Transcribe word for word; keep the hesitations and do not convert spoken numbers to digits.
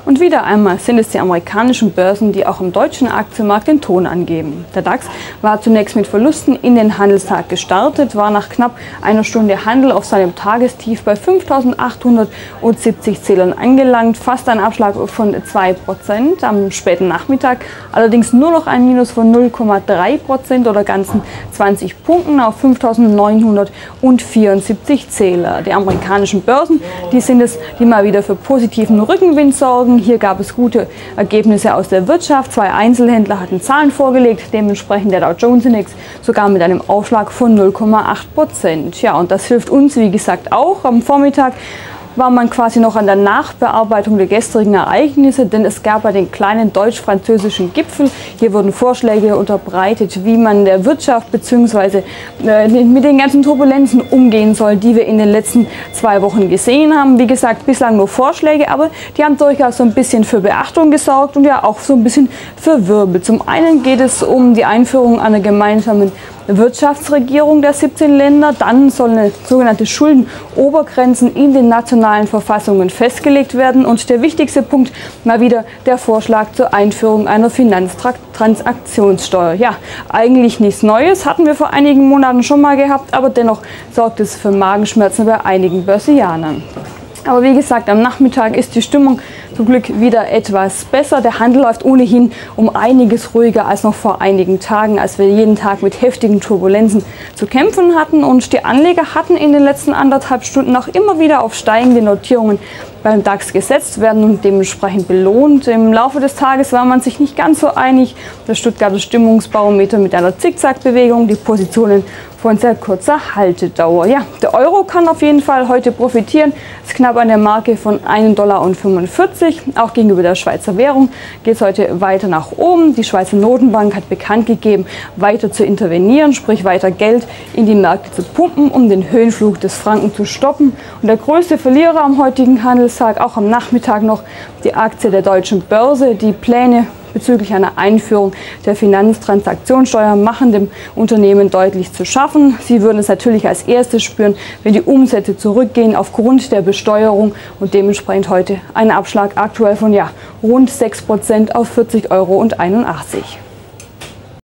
Und wieder einmal sind es die amerikanischen Börsen, die auch im deutschen Aktienmarkt den Ton angeben. Der DAX war zunächst mit Verlusten in den Handelstag gestartet, war nach knapp einer Stunde Handel auf seinem Tagestief bei fünftausendachthundertsiebzig Zählern angelangt, fast ein Abschlag von zwei Prozent am späten Nachmittag, allerdings nur noch ein Minus von null Komma drei Prozent oder ganzen zwanzig Punkten auf fünftausendneunhundertvierundsiebzig Zähler. Die amerikanischen Börsen, die sind es, die mal wieder für positiven Rückenwind sorgen. Hier gab es gute Ergebnisse aus der Wirtschaft. Zwei Einzelhändler hatten Zahlen vorgelegt, dementsprechend der Dow Jones Index sogar mit einem Aufschlag von null Komma acht Prozent. Ja, und das hilft uns, wie gesagt, auch. Am Vormittag war man quasi noch an der Nachbearbeitung der gestrigen Ereignisse, denn es gab ja den kleinen deutsch-französischen Gipfel. Hier wurden Vorschläge unterbreitet, wie man der Wirtschaft bzw. Äh, mit den ganzen Turbulenzen umgehen soll, die wir in den letzten zwei Wochen gesehen haben. Wie gesagt, bislang nur Vorschläge, aber die haben durchaus so ein bisschen für Beachtung gesorgt und ja auch so ein bisschen für Wirbel. Zum einen geht es um die Einführung einer gemeinsamen Wirtschaftsregierung der siebzehn Länder. Dann sollen sogenannte Schuldenobergrenzen in den nationalen Verfassungen festgelegt werden. Und der wichtigste Punkt mal wieder der Vorschlag zur Einführung einer Finanztransaktionssteuer. Ja, eigentlich nichts Neues, hatten wir vor einigen Monaten schon mal gehabt, aber dennoch sorgt es für Magenschmerzen bei einigen Börsianern. Aber wie gesagt, am Nachmittag ist die Stimmung zum Glück wieder etwas besser. Der Handel läuft ohnehin um einiges ruhiger als noch vor einigen Tagen, als wir jeden Tag mit heftigen Turbulenzen zu kämpfen hatten. Und die Anleger hatten in den letzten anderthalb Stunden auch immer wieder auf steigende Notierungen beim DAX gesetzt, werden und dementsprechend belohnt. Im Laufe des Tages war man sich nicht ganz so einig. Der Stuttgarter Stimmungsbarometer mit einer Zickzackbewegung, die Positionen von sehr kurzer Haltedauer. Ja, der Euro kann auf jeden Fall heute profitieren. Ist knapp an der Marke von ein Dollar fünfundvierzig. Auch gegenüber der Schweizer Währung geht es heute weiter nach oben. Die Schweizer Notenbank hat bekannt gegeben, weiter zu intervenieren, sprich weiter Geld in die Märkte zu pumpen, um den Höhenflug des Franken zu stoppen. Und der größte Verlierer am heutigen Handelstag, auch am Nachmittag noch die Aktie der Deutschen Börse. Die Pläne bezüglich einer Einführung der Finanztransaktionssteuer machen dem Unternehmen deutlich zu schaffen. Sie würden es natürlich als erstes spüren, wenn die Umsätze zurückgehen aufgrund der Besteuerung und dementsprechend heute ein Abschlag aktuell von ja, rund sechs Prozent auf vierzig Euro einundachtzig.